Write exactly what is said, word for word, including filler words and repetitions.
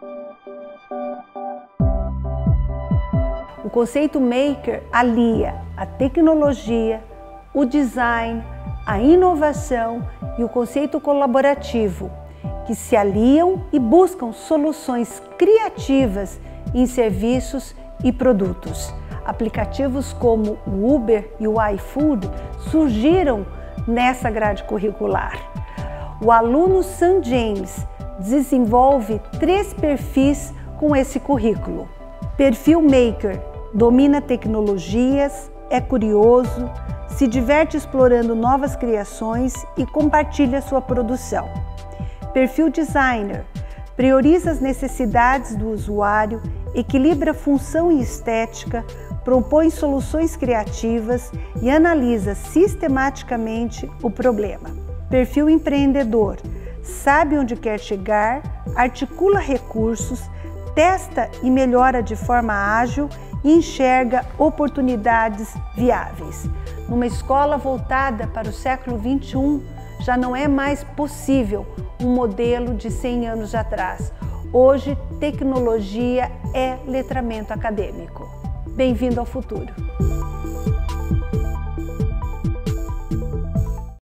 O conceito Maker alia a tecnologia, o design, a inovação e o conceito colaborativo, que se aliam e buscam soluções criativas em serviços e produtos. Aplicativos como o Uber e o iFood surgiram nessa grade curricular. O aluno Sam James desenvolve três perfis com esse currículo. Perfil Maker: domina tecnologias, é curioso, se diverte explorando novas criações e compartilha sua produção. Perfil Designer: prioriza as necessidades do usuário, equilibra função e estética, propõe soluções criativas e analisa sistematicamente o problema. Perfil Empreendedor: sabe onde quer chegar, articula recursos, testa e melhora de forma ágil e enxerga oportunidades viáveis. Numa escola voltada para o século vinte e um, já não é mais possível um modelo de cem anos atrás. Hoje, tecnologia é letramento acadêmico. Bem-vindo ao futuro!